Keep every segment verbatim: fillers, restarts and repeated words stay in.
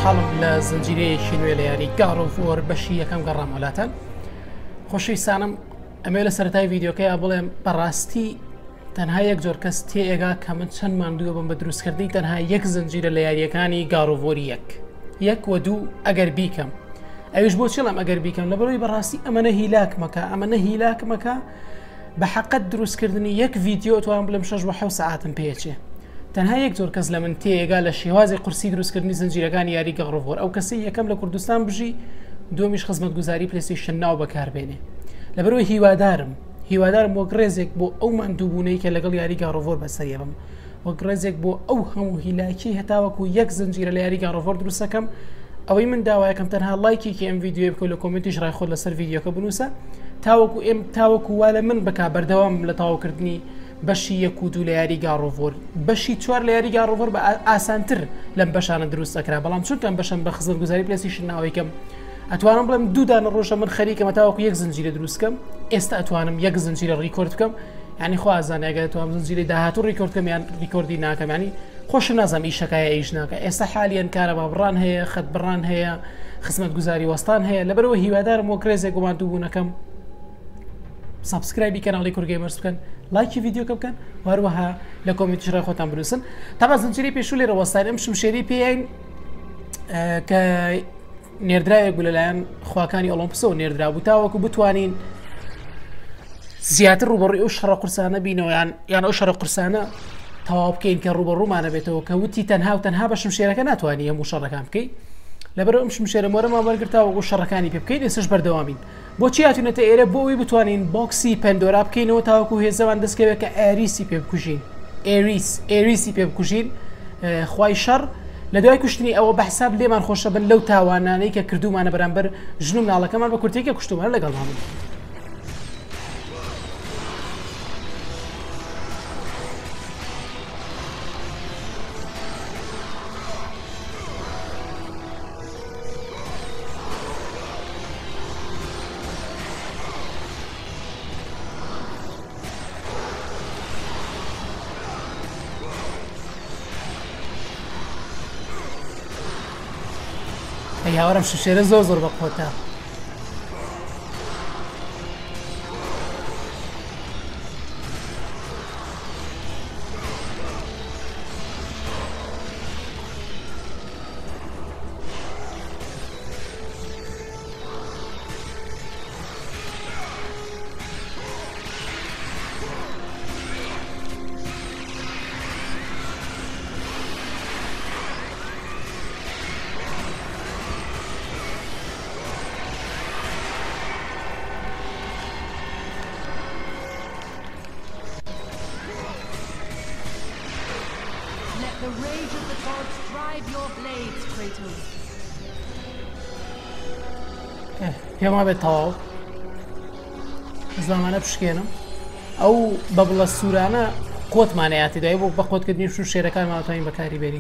خۆشحاڵم لە زنجیرەیەکی نوێ لە یاری گاڕ و فۆر بەشی یەکەم گەڕام وڵاتان. خۆشەویستانم، ئەمێ لە سەرەتای ڤیدیۆکەیە بڵێم بەڕاستی تەنها یەک جۆر کەس تێئێگا کە من چەند ماندووە بم بە دروستکردنی تەنها یەک زنجیرە لە یاریەکانی گاڕ و فۆری یەک یەک و دوو ئەگەر بیکەم. ئەویش بۆ چێڵم ئەگەر بیکەم لەبەرەوەی بەڕاستی ئەمەنە هیلاکمەکە ئەمەنە هیلاکمەکە بە حەقەت دروستکردنی یەک ڤیدیۆ توان بڵێم شەش بۆ حەوت سەعاتم پێچێ. تەنها یەک جۆر کەس لە من تێئێگا لە شێوازی قورسی دروستکردنی زنجیرەکانی یاری گەڕ و فۆر، ئەو کەسی یەکەم لە کوردستان بژی، دومیش خزمەتگوزاری پلەیستیشن ناو بەکاربێنێ. لەبەرەوەی هیوادارم هیوادارم وەک ڕێزێک بۆ ئەو ماندووبوونەی کە لەگەڵ یاری گاڕ و فۆر بەسەریە بم، وەک ڕێزێک بۆ ئەو هەموو هیلاکی هەتاوەکو یەک زنجیرە لە یاری گاڕ و فۆر دروستەکەم. ئەوەی من داوایەکەم تەنها لایکێکی ئەم ڤیدیۆ بکەوت لە کۆمنتیش ڕای خۆت لەسەر ڤیدیۆکە بنووسە، تاوەکو ئێم تاوەکو وا لە من بک بەردەوام لە تاواکردنی بەشی یەک و دوو لە یاری گاڕ و فۆر. بەشی چوار لە یاری گاڕ و فۆر بە ئاسانتر لەم بەشانە دروست دەکرا، بەڵام چونکەم بەشم بە خزمەتگوزاری پلەیستیشن ناوەیەکەم ئەتوانم بڵێم دوو دانە ڕۆژە من خەریکەمە تاوەکو یەک زنجیرە دروستکەم. ئێستا ئەتوانم یەک زنجیرە ڕیکۆرد بکەم، یعنی خوا ئازانێ ئەگەر توانم زنجیرەی داهاتوو ڕیکۆرد بکەم یان ڕیکۆردی ناکەم، ینی خۆشم نازانم ئیشەکایە ئیش ناکە. ئێستا حالیان کارە بە بڕان هەیە، خەت بڕان هەیە، خزمەتگوزاری وەستان هەیە. لەبەرەوە هیوادارم وەک ڕێزێک بۆ ماندووبوونەکەم سابسکرایبی کەناڵی کورد گەیمەرز بکەن، لایکی ڤیدیۆکە بکەن، وهروەها لە کۆمنتیش ڕای خۆتان بنووسن. تا زنجیرەی پێشوو لێرە وەستاین ئەم شمشێری پێیان کە نێردراوێک بوو لەلایەن خواکانی ئۆلۆمپسەوە نێردرا بوو تاوەکو بتوانین زیاتر ڕوبەڕووی ئەو شەڕە قورسانە بینەوە، یان یان ئەو شەڕە قورسانە تەواو بکەین کە ڕوبەڕوومانە بێتەوە کە وتی تەنها و تەنها بە شمشێرەکە ناتوانانی هەموو شەڕەکان بکەین. لەبەرەوە ئەم شمشێرە مۆرەمان وەرگرتاوە بۆ شەڕەکانی پێ بکەین، ئێستش بەردەوامین. بۆچی هاتوونەتە ئێرە؟ بۆ ئەوەی بتوانین بۆکسی پەندۆرا بکەینەوە تاوەکو هێزەوان دەستکەوێت کە ئێریسی پێ بکوژین، ئێریس ئێریسی پێ بکوژین خوای شەڕ. لە دوای کوشتنی ئەوە بەحساب لێمان خۆشە بن لەو تاوانانەی کە کردومانە بەرامبەر ژن و مناڵەکەمان بە کورتێکە کوشتومانە لەگەڵمان. هاوارم شمشێرە زۆر زۆر بە قۆتە. The rage of the gods drive your blades, Kratos. پێما بێت تەواو زمانە پشکێنم ئەو بە بڵە سوورانە قۆتمانەیاتی دای بۆ بە قۆتکردنی شو شێرەکانمان توانین بەکاری بێنین.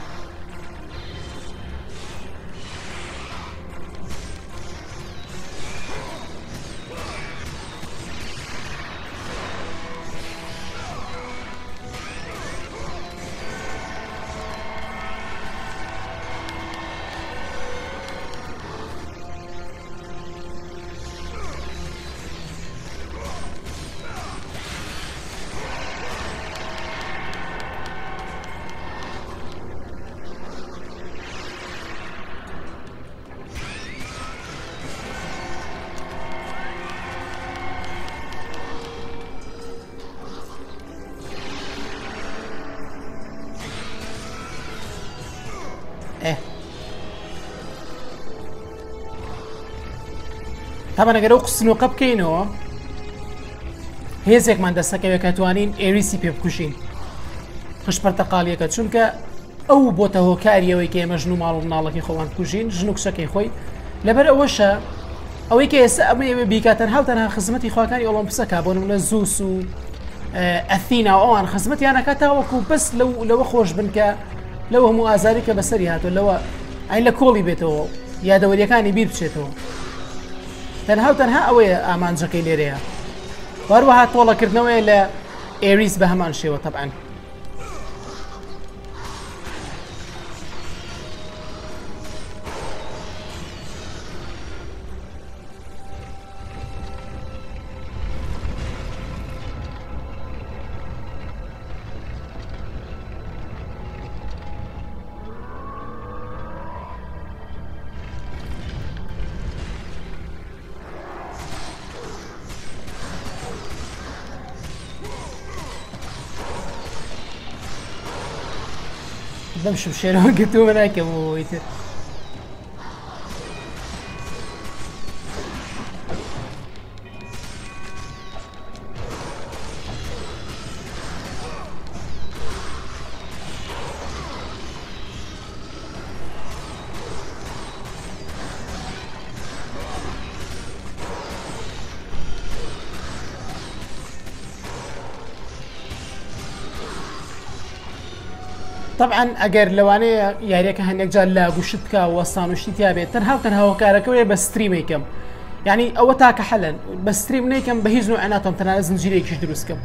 طبعا ئەگەر ئەو قسنوقە بکەینەوە هێزێکمان دەستەکەوێت کە توانین ئێریسی پێ بکوژین خش پەرتەقاڵیەکە، چونکە ئەو بۆتە هۆکاریەوەی کە ئێمە ژن و ماڵ و مناڵەکەی خۆمان بکوژین، ژن و کچەکەی خۆی. لەبەر ئەوەشە ئەوەی کە ئێستا ئەمە ئێمە بیکاتەن هاو تەنها خزمەتی خواکانی ئۆلۆمپسەکە بۆ نمونە زووس و ئەثینا و ئەوان خزمەتیانەکە تاوەکو بەس لەوە خۆش بن کە لەو هەموو ئازاری کە بەسەری هاتووە لەوە ئاین لە کۆڵی بێتەوە یادەوەریەکانی بیر بچێتەوە. تەنها و تەنها ئەوەیە ئامانجەکەی لێرەیە. وهروەها تۆڵەکردنەوەی لە ئێریس بە هەمان شێوە تەبعەن. بمشي بشيلون قلت من هيك ابو ويتر طبعا اگر لوانه یاریک هەندێک جار لا گوشت کا وەستان وشتی تیا بێت تەنها و تەنها هۆکارەکەوێ بە ستریم یکەم یعنی ئەوە تاکە حەلەن بە ستریم نەیکەم بە هیچ نوع ناتوانم تەنها زنجیرێکیش دروست بکەم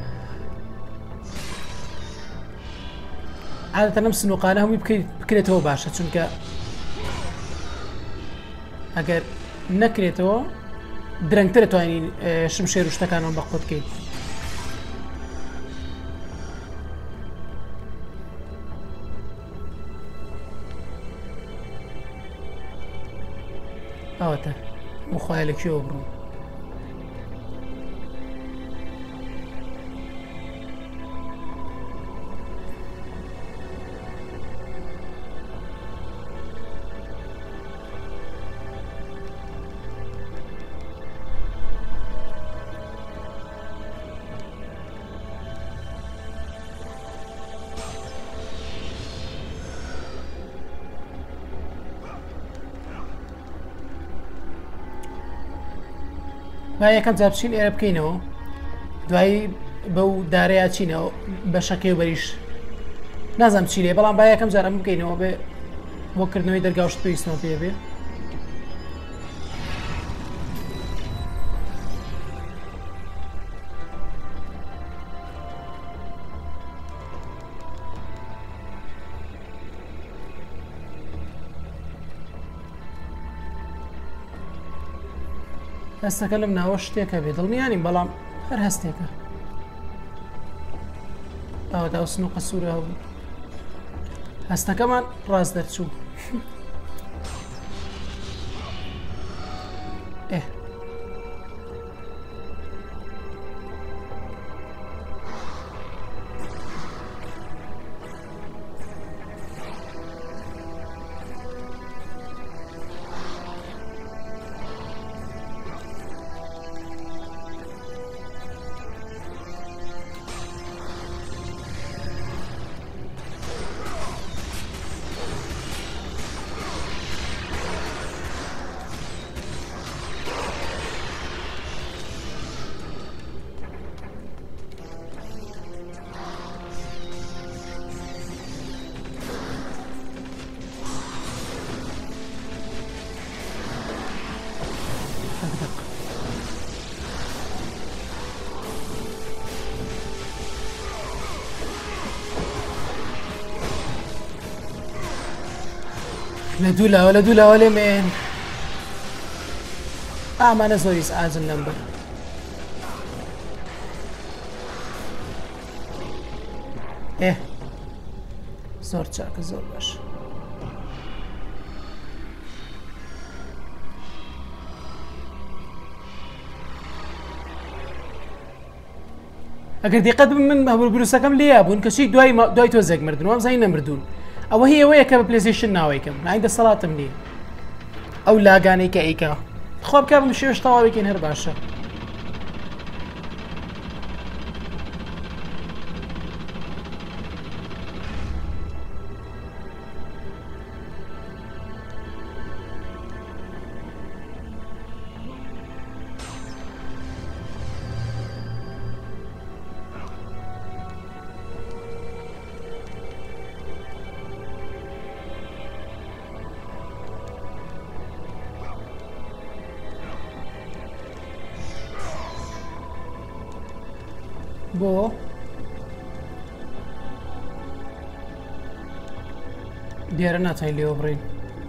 عادەتەن ئەم سنووقانە هەمووی بکرێتەوە باشە چونکە ئەگەر نەکرێتەوە درەنگتر دەتوانین شمشێر و شتەکانەوە بە قوت بکەین ئەوەتە بخوایە لەکوێوە بڕۆم با یەکەم جا بچین ئێرە بکەینەوە دوایی بەو دارەیە چینەوە بە شەکەی و بەریش نازانم چی لێ بەڵام با یەکەم جارم بکەینەوە بێ بۆکردنەوەی دەرگاوشت پێویستمە پێ بێ هەستەکە لەم ناوە شتێکە بێ دڵنیانیم بەڵام هەر هەستێکە ئەوەدا ئەو سنووقە سوورە هەبوو هەستەکەمان ڕاست دەرچوو ئێ لدولا ولا دولا ولا مين اه ما انا زويس عاز النمبر ايه زور تشاك زور باش اگر دي قدم من مهبول بروسكم ليابون كشي دواي ما دواي توزق مردون وام زين مردون او هي ويك بلاي ستيشن ناويكم عند الصلاه مني او لاغاني كايكا خوب كاب مشيوش طواوي كين هر باشا بو ديار ناتاي اللي اوبرين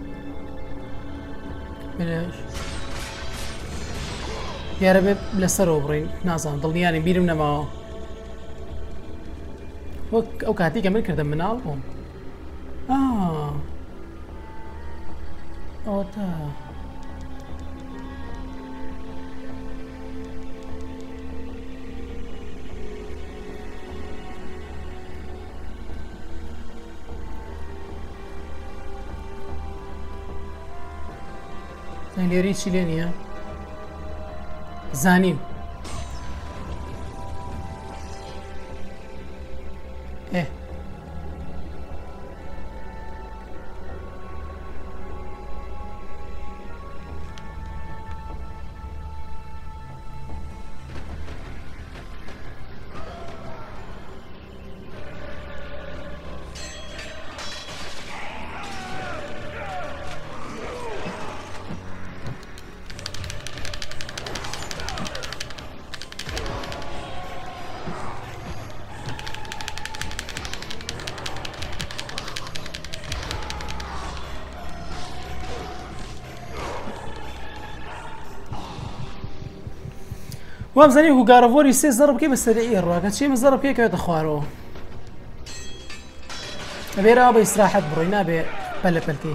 بلاش يا ربي بلسر اوبرين نازان ضلنياني بيرم نما وك او كاتي كمل كردم من البوم اه اوتا لێری چی لێ نییە زانیم ئێ وامزانی و گارەڤۆری سێ زەڕ بکەی بە سەرعی ڕواکە چی من زەڕ بکەیکەوێتە خوارەوە ئەبێرەوە بە ئیسراحەت بڕۆی نابێ پەلە پەلکەی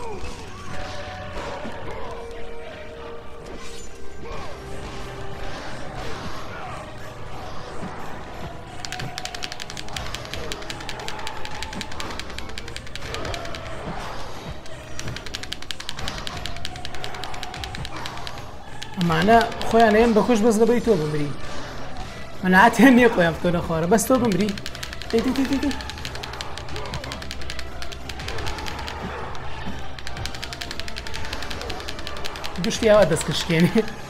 ئەمانە خۆیان لێم بەخۆش بەس لەبەری تۆ بمری مەناعەتیان نییە خۆیان بکەونە خوارە بەس تۆ بمری گشتی ئەوە دەستکەشکێنێ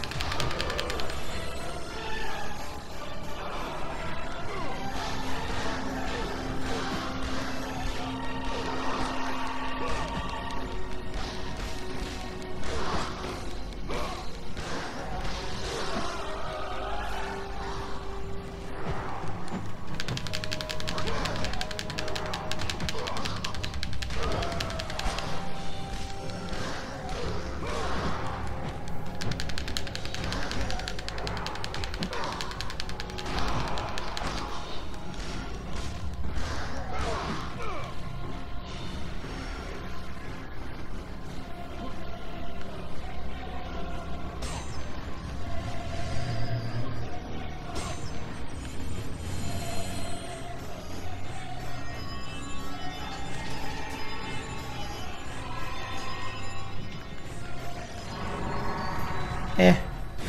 ئێ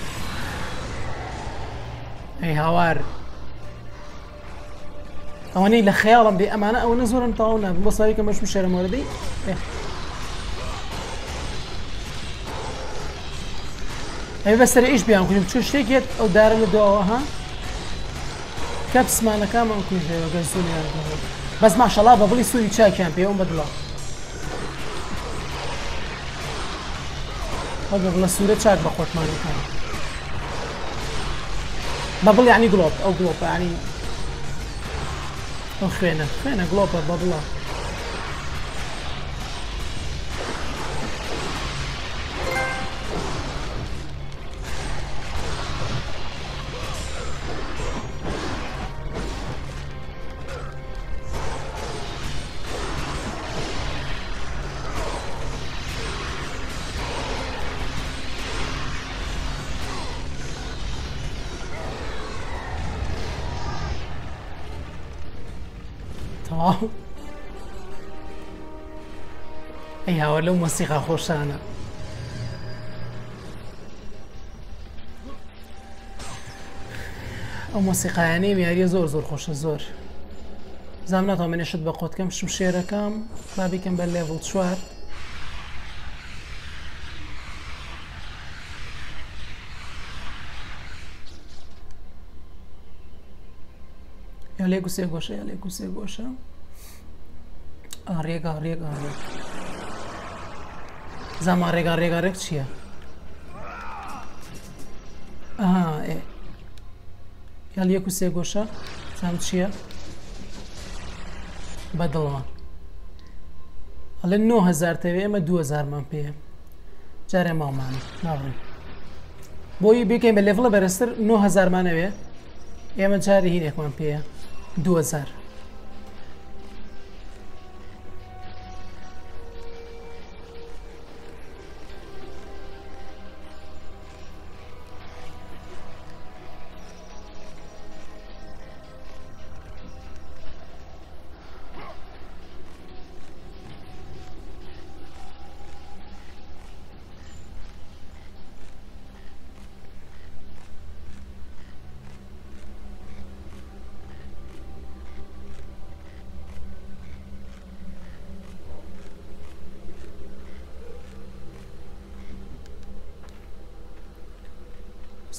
ئەی هاوار ئەوانەی لە خەیاڵم بێ ئەمانە ئەوەنە زۆرم تەواو نابن بۆ ساوی کە مەشم شەرمەوەردەی ئەوێ بەسەر ئیش بیان کوژم چ شتێکێت ئەو دارە لە دواوە ها کەپسمانەکەمان کوژێەوە گەزوونیان بەس ماشەڵا بە بڵی سووری چاکیان پێوەم بەدڵە هذا والله سورة شاك بقوت مالي كان بابل يعني جلوب أو جلوب يعني أو خينا خينا جلوب بابل تمام اي هاو لو موسيقى خوشانه او موسيقى يعني مياري زور زور خوش زور زعما تو من شد بقوت كم شمشيره كم بابي كم بالليفل شوار يا ليكو سيغوشا يا ليكو سيغوشا اريغا اريغا زعما اريغا اريغا ريك چيا اه ايه يا ليكو سيغوشا زعما چيا بدلوا على نو هزار تبي اما دو هزار من بيه جاري ما معنى ناظرين بوي بيكي من ليفل برستر نو هزار من بيه اما جاري هينيك من بيه دو هزار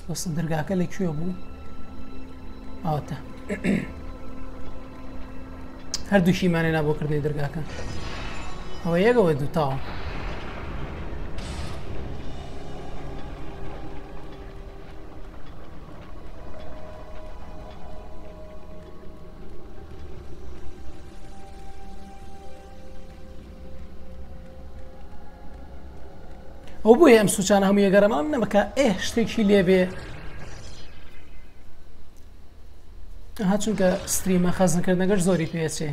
وەسە دەرگاکە لەکوێ بوو؟ ئاواتە هەردووشیمانێ نابۆکردنی دەرگاکە ئەوە یەکەوە دوو تاوە ئەو بۆیە ئەم سوچانە هەموو یەگەرەمەڵم نەمەکە ئێ شتێکی لێبێ ها چونکە ستریمە خەزنکردنەگەر زۆری پێچێ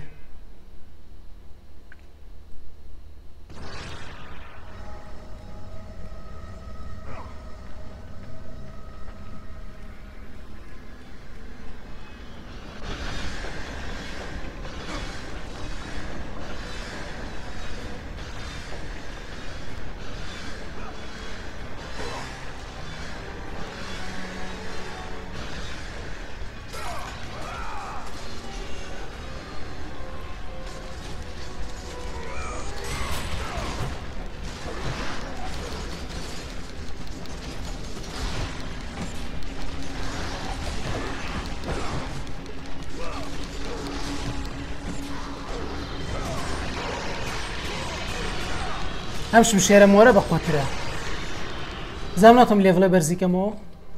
ئەم شمشێرە مۆرە بەقۆترە زانام ناتۆم لێڤڵە بەرزیکەمەوە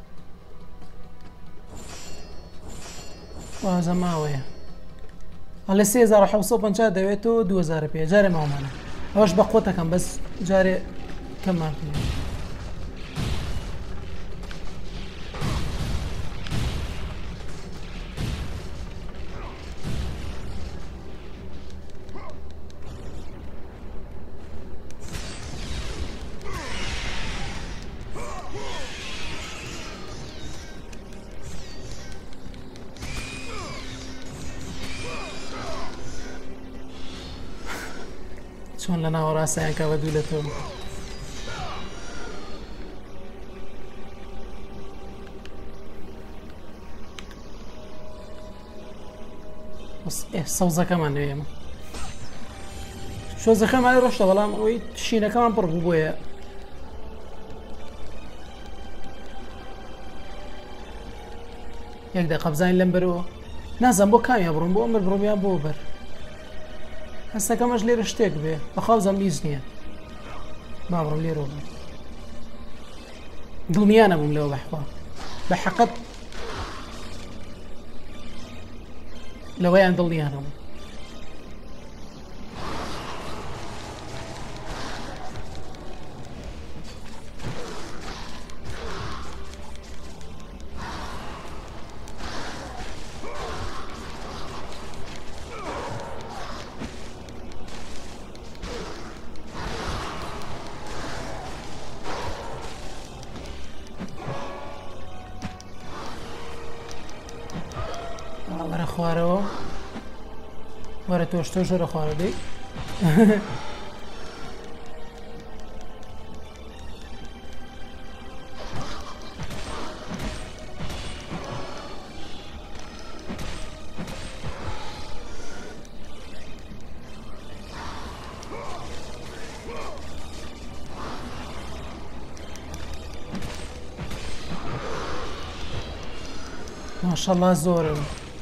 وازە ماوەیە هەڵێ سێ هەزار و حەوت سەد و پەنجا دەوێتەوە دوو هەزار پێ جارێ ماوەمانە ئەوەش بە قۆتەکەم بەس جارێ کەممان پێ چۆن لە ناوەڕاستیان کە بە دوو لە تۆ سەوزەکەمان نوێ ئێمە شۆزەکەمانی ڕۆشتە بەڵام ئەوەی شینەکەمان پڕ بوو بۆیە یەک دە قەبزانی لەم بەرەوە نازانم بۆ کامیان بڕۆم بۆ ئەمر بڕۆمیان بۆ بەر هەستەکەمەش لێرە شتێک بێ بەخوازم لیز نییە با بڕۆم لێرەوە بێ دڵنیانە بووم لەوە بەحوا بە حەقەت لەوەیان دڵنیانە بوو وەرە خوارەوە وەرە تۆش تۆ ژۆرە خوارە دەی ماشەڵڵا زۆرن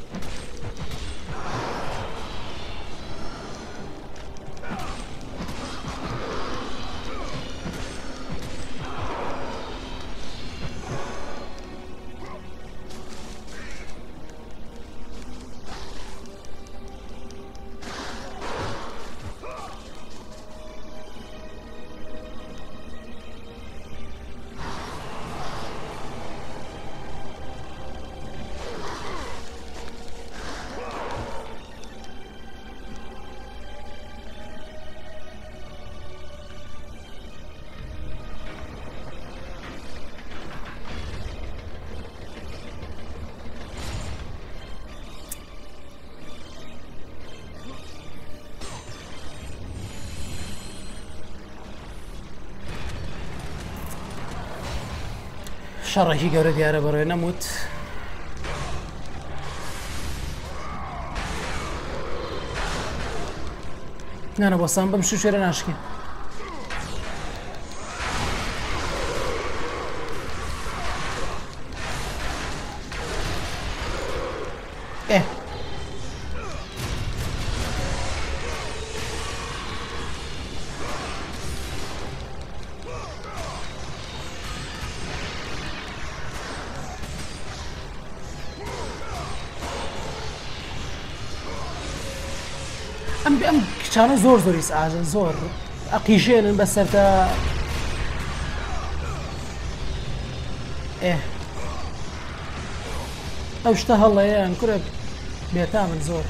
شەڕێکی گەورە دیارە بەڕێ نەموت نانە بۆسان بەم شوشێرە ناشکێن ئەم ئەم کچانە زۆر زۆری سعاجن زۆر ئەقیژێنن بەسەردا ئێ ئەو شتە هەڵەیەیان کورە بێتا من زۆر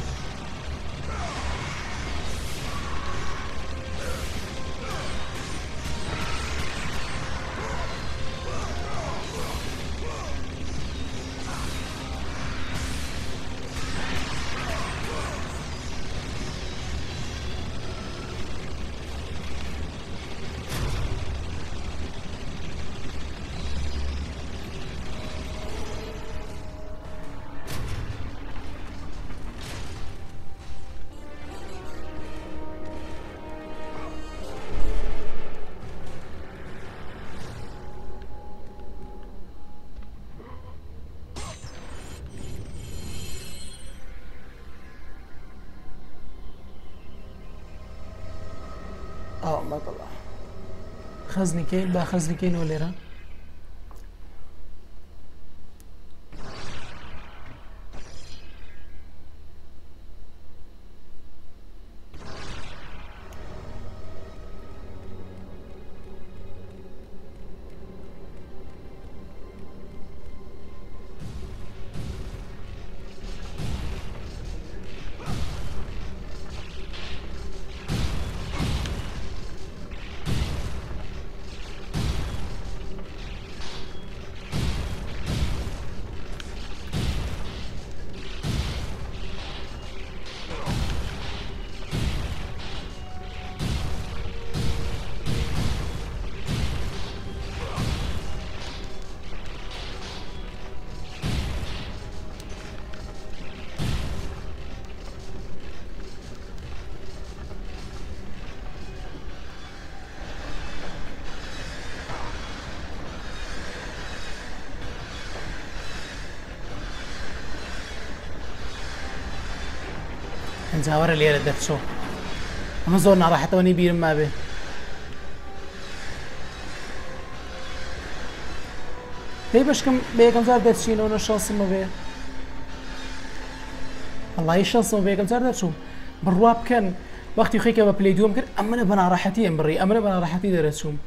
ئاو مەگەڵا خەزنیکەین با خەزنیکەینەوە لێرە هەنجاوەرە لێرە دەرچۆ ئەمە زۆر ناڕەحەتەوە نی بیرم مابێ پێی بەشکم بە یەکەم جار دەرچینەوە شانسمە بێ وەڵڵاهی شانسمە بە یەکەم جار دەرچووم بڕوا بکەن وەختی خۆیکە بە پلەی دووەم کرد ئەمەنە بە ناڕەحەتی ئەم بڕی ئەمەنە بە ناڕەحەتی دەرەچووم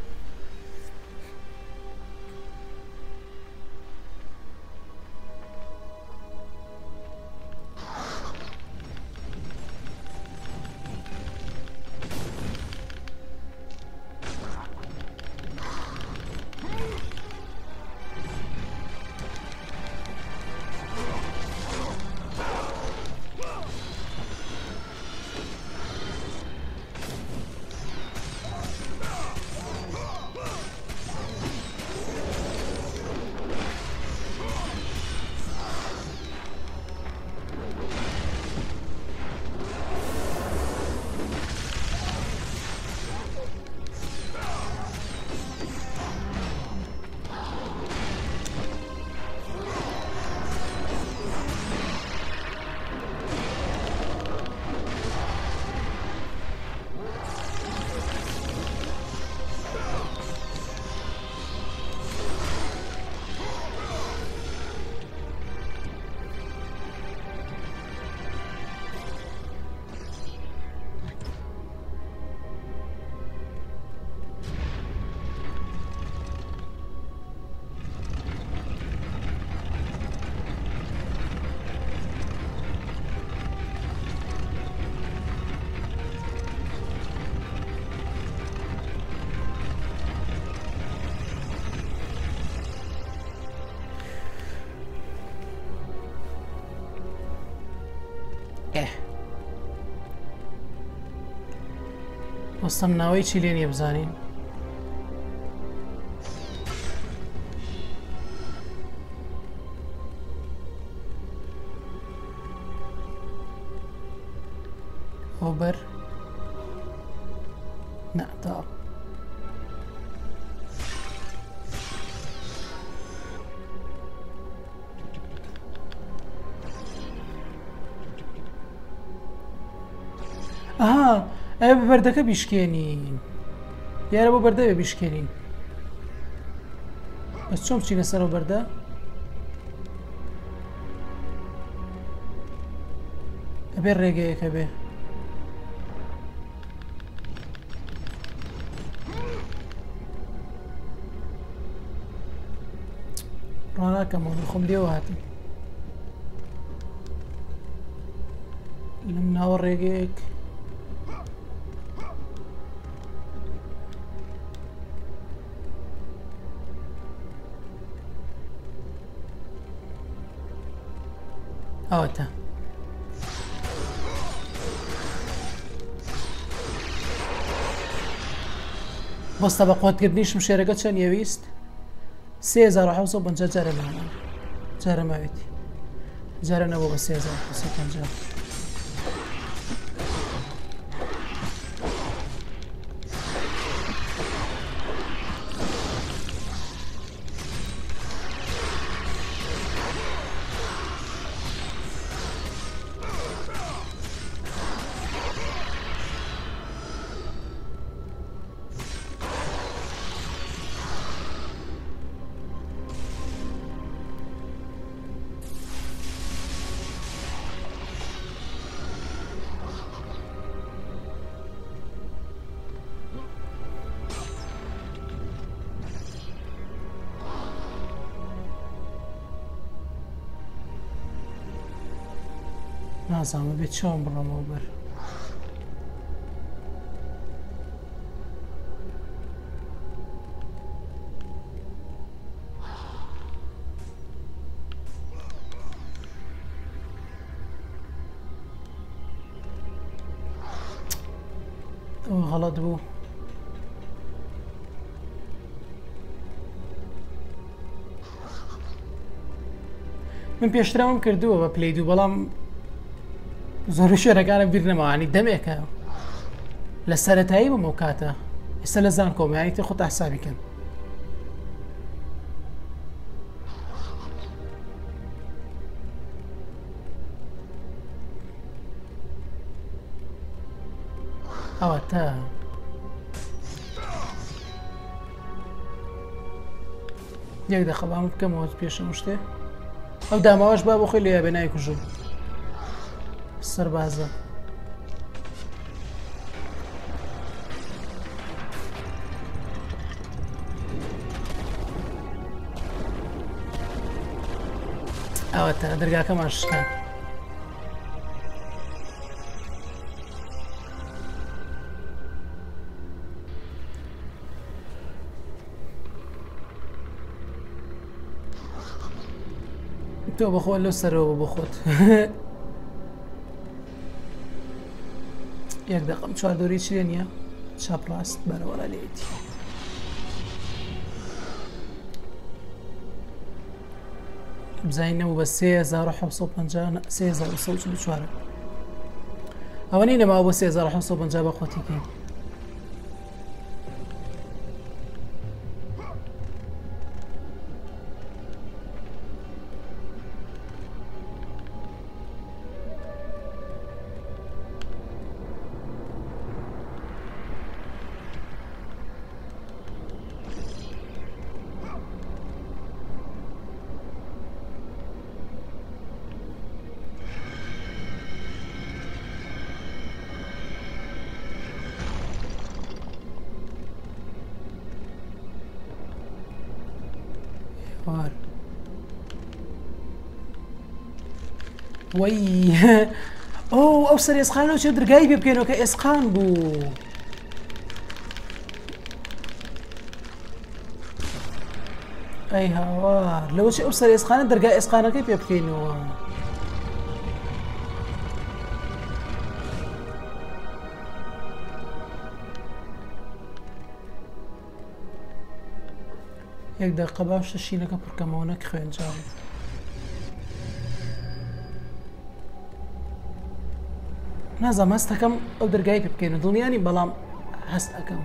وەستەم ناوەی چی لێ نییە بزانین خۆبەر نەتا ئاها ئەوە بە بەردەکە بیشکێنین یارە بۆ بەردەوێ بیشکێنین بەس چۆم بچینە سەرەوە بەردە ئەبێ ڕێگەیەکە بێ ڕناکەم و خۆم لێوە هاتم لەم ناوە ڕێگەیەک ئەوەتە بەستە بە قوتکردنیشم شێرەکە چەند یەویست سێ هەزار و حەوت سەد و پەنجا جارە ماوە جارە ماوێتی جارە نەبوو بە سێ هەزار و حەوت سەد و پەنجا نازانم بێت چۆن بڕۆمەوە بەر ئەوە غەڵەت بوو من پێشترەوەم کردووە بە پلەی دوو بەڵام زۆر شوێنەکانم بیر نەماوانی دەمێکە لە سەرەتایی بم ئەو کاتە ئێستا لە زان کۆمیانیتی خۆت حسابیکەن ئەوە تا یەک دەقە بام بکەمەوە پێشم شتێ ئەو داماوەش با بۆ خۆی لێ بێ نایکوژم سەربازە ئەوە تا دەرگاکەمان شکان تۆ بەخۆ لەو سەرەوە بخۆت یەک دەقەم چواردۆری چێ نییە چاپڕاست بەرەوەڵە لێتی بزانینەوە بە سێ هەزار و حەوت سەد و پەنجا سێ هەزار و سەد و چل و چوار ئەوە نی نەماوە بۆ سێ هەزار و حەوت سەد و پەنجا بە خۆتیکەین وەی ئەو ئەو سەر ئێسقانەوە چێ دەرگای پێ بکەینەوە کە ئێسقان بوو ئەی هاوار لەوە چێ ئەو سەر ئێسقانە دەرگای ئێسقانەکەی پێ بکەینەوە یەک دەقە باشە شینەکە پڕکەمەوە نەک خوێنجاوە نازانم هەست دەکەم ئەو دەرگای پێ بکەین و دڵنیانی بەڵام هەست دەکەم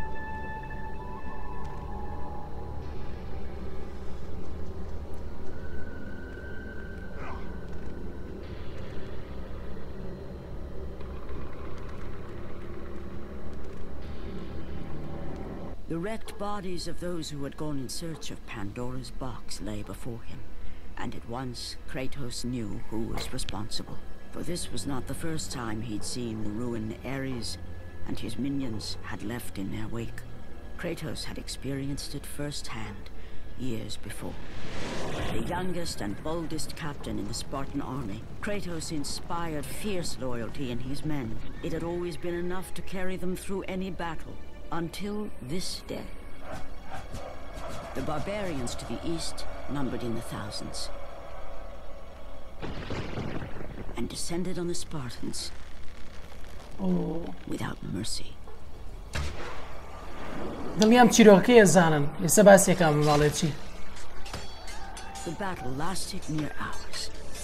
The wrecked bodies of those who had gone in search of Pandora's box lay before him, and at once Kratos knew who was responsible. For this was not the first time he'd seen the ruin Ares and his minions had left in their wake. Kratos had experienced it firsthand years before. The youngest and boldest captain in the Spartan army, Kratos inspired fierce loyalty in his men. It had always been enough to carry them through any battle, until this day. The barbarians to the east numbered in the thousands, and descended on the Spartans oh. without mercy. دڵنیام چیرۆکەیە زانن لێسە باسێکام ماڵێت چی The battle lasted near hours.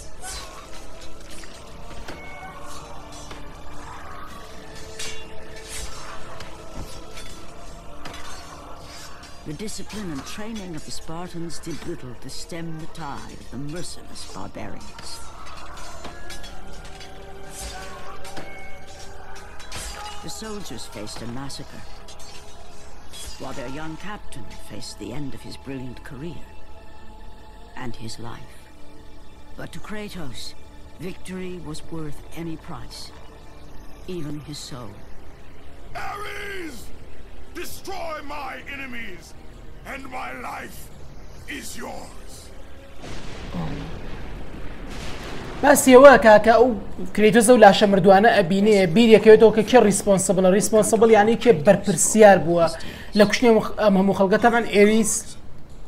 The discipline and training of the Spartans did little to stem the tide of the merciless barbarians. The soldiers faced a massacre, while their young captain faced the end of his brilliant career and his life. But to Kratos, victory was worth any price, even his soul. Ares! Destroy my enemies, and my life is yours. باسیەوە کاکە ئەو کرێتۆز ئەو لاشە مردوانە ئەبینێ بیرێکەوێتەوە کە کێ ریسپۆنسبڵە ریسپۆنسبڵ یعنی کێ بەرپرسیار بووە لە کوشتنی ئەم هەموو خەڵکە تەمان ئێریس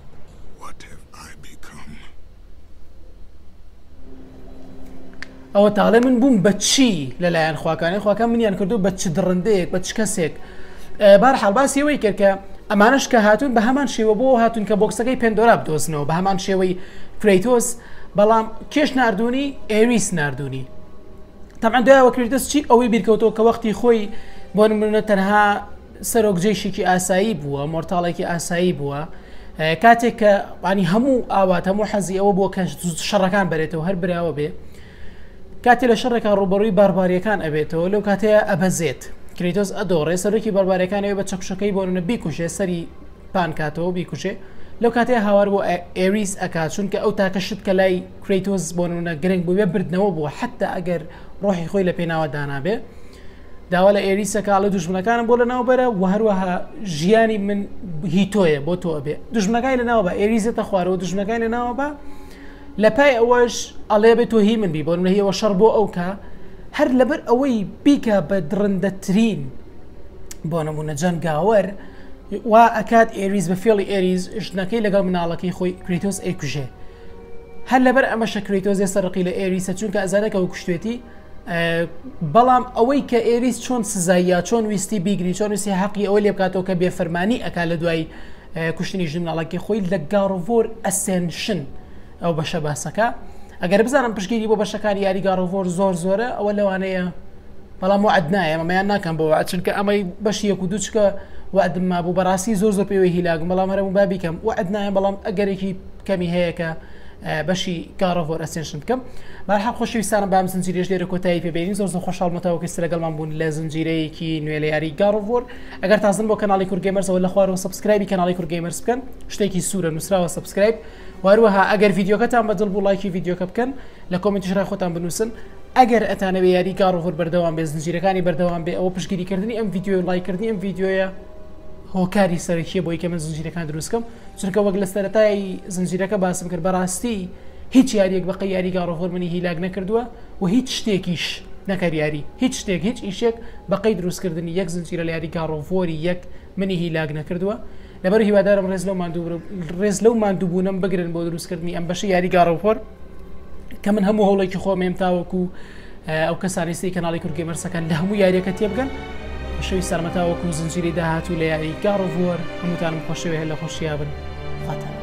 ئەوە تاڵێ من بووم بە چی لەلایەن خواکانەی خواکان منیان کردو بە چ دڕندەیەک بە چ کەسێک بارحاڵ باسیەوەی کرد کە ئەمانش کە هاتوون بە هەمان شێوە بۆ هاتوون کە بۆکسەکەی پێندۆرا بدۆزنەوە بە هەمان شێوەی کرێتۆس بەڵام کێش نردونی ئێریس نردونی تەمان دوایەوە کرێتۆس چی ئەوەی بیرکەوتەوە کە وەختی خۆی بۆ نمونە تەنها سەرۆکجێشێکی ئاسایی بووە مۆرتاڵێکی ئاسایی بووە کاتێک کە ینی هەموو ئاوات هەموو حەزی ئەوە بووە کە شەڕەکان بەرێتەوە هەر براوە بێ کاتێ لە شەڕێکان ڕوبەڕووی بارباریەکان ئەبێتەوە لەو کاتەیە ئەبەزێت کرێتۆس ئەدۆڕێ سەرۆکی باربارەکانەوە بە چەکشەکەی بۆ نمونە بیکوژێ سەری پان کاتەوە بیکوژێ لەو کاتەیە هاوار بۆ ئێریس ئەکات چونکە ئەو تاکەشت کە لای کرێتۆس بۆ نمونە گرنگ بووێ بردنەوە بووە حتا ئەگەر ڕۆحی خۆی لە پێناوە دانابێ داوا لە ئێریسەکە لە دوژمنەکانم بۆ لە ناوبەرە و هەروەها ژیانی من هیتۆیە بۆ تۆ ئەبێ دوژمنەکانی لەناوە بە ئێریزێتە خوارەوە دوژمنەکانی لەناوە بە لە پای ئەوەش ئەڵێ بێت تۆ هی من بی بۆ نهیەوە شەڕ بۆ ئەو کە هەر لەبەر ئەوەی بیکە بە درندەترین بۆ نمونە جەنگاوەر وا ئەکات ئێریز بە فێڵی ئێریز ژنەکەی لەگەڵ مناڵەکەی خۆی کرێتۆس ئەیکوژێ هەر لەبەر ئەمەشە کرێتۆس ێستا ڕقی لە ئێریسە چونکە ئەزانەکە ئەو کوشتێتی بەڵام ئەوەی کە ئێریس چۆن سزاییە چۆن ویستی بیگری چۆن ویستی حەقی ئەوە لێ بکاتەوە کە بێفەرمانی ئەکا لە دوای کوشتنی ژن مناڵەکەی خۆی لە گاڕۆڤۆر ئەسێنشن ئەو بەشە باسەکە ئەگەر بزانم پشگیری بۆ بەشەکانی یاری گاڕۆڤۆر زۆر زۆرە ئەوە لەوانەیە بەڵام وعد نایە ئەمەیان ناکەم بۆ وعد چونکە ئەمەی بەشی یەک و دووچکە وعدم مابوو بەڕاستی زۆر زۆر پێوەی هیلاگم بەڵام هەرموو با بیکەم وعد نایە بەڵام ئەگەرێکی کەمی هەیە کە بەشی گاڕۆڤۆر ئەسێنشن بکەم بەرحەڵ خۆشەویستانم بام زنجیرەش لێرە کۆتایی پێبینین زۆر زۆر خۆشحاڵمەتەوە کە لەگەڵمان بوون لە زنجیرەیەکی نوێ لە یاری گاڕۆڤۆر ئەگەر تازن بۆ کەناڵی کورگەیمەرزەوە لە خوارەوە سبسکرایبی کەناڵی کورگەیمەرز بکەن شتێکی سوورە نووسراوە سبسکرایب وهروەها ئەگەر ڤیدیۆکەتان بەدڵ بوو لایکی ڤیدیۆکە بکەن لە کۆمنتیشرای خۆتان بنووسن ئەگەر ئەتانەوێ یاری گاڕۆڤۆر بەردەوام بێ زنجیرەکانی بەردەوام بێ ئەوە پشگیریکردنی ئەم ڤیدیۆ لایکردنی ئەم ڤیدیۆیە هۆکاری سەرەکیە بۆی کە من زنجیرەکان دروستکەم چونکە وەک لە سەرەتای زنجیرەکە باسم کرد بەڕاستی هیچ یاریەک بەقی یاری گاڕۆڤۆر منی هیلاک نەکردووە و هیچ شتێکیش نەکەر یاری هیچ شتێک هیچ ئیشێک بەقی دروستکردنی یەک زنجیرە لە یاری گاڕۆڤۆری یەک منی هیلاک نەکردووە لەبەر هیوادارم ڕێز لەو ماندوو ڕێز لەو ماندووبوونم بگرن بۆ دروستکردنی ئەم بەشی یاری گاڕۆڤۆر کە من هەموو هەوڵێکی خۆمێم تاوەکو ئەو کەسانیستی کەناڵی کورگەیمەرسەکان لە هەموو یاریەکە تێبگەن بەشەوی سەرمەتاوەکو زنجیری داهاتوو لە یاری گاڕۆڤۆر هەمووتانم خۆشەوێ لە خۆشییا بن خاتان